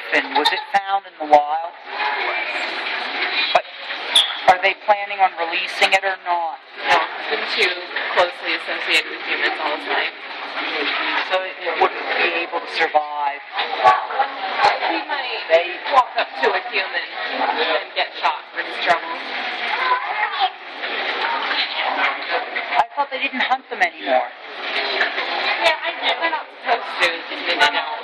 griffon, was it found in the wild? But are they planning on releasing it or not? No, it's been too closely associated with humans all its life. So it wouldn't be able to survive. He might walk up to a human and get shot for his troubles. I thought they didn't hunt them anymore. Yeah, I did. They're not supposed to. They don't.